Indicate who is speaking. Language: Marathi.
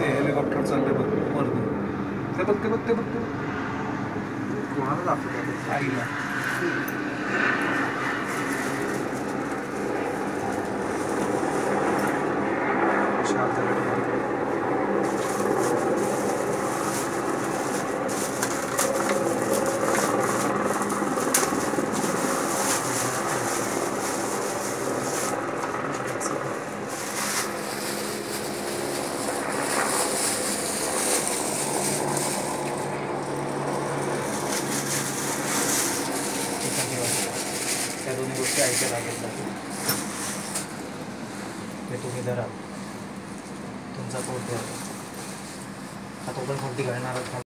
Speaker 1: ते हेलिकॉप्टर चालले बघ वरती. ते बघ ते बघ ते बघ ते
Speaker 2: कोणाला दाखवतो
Speaker 1: आईला.
Speaker 2: त्या दोन्ही गोष्टी ऐकायला लागतात. ते तुम्ही धरा तुमचा पोट द्या. आता पण कोणती घालणार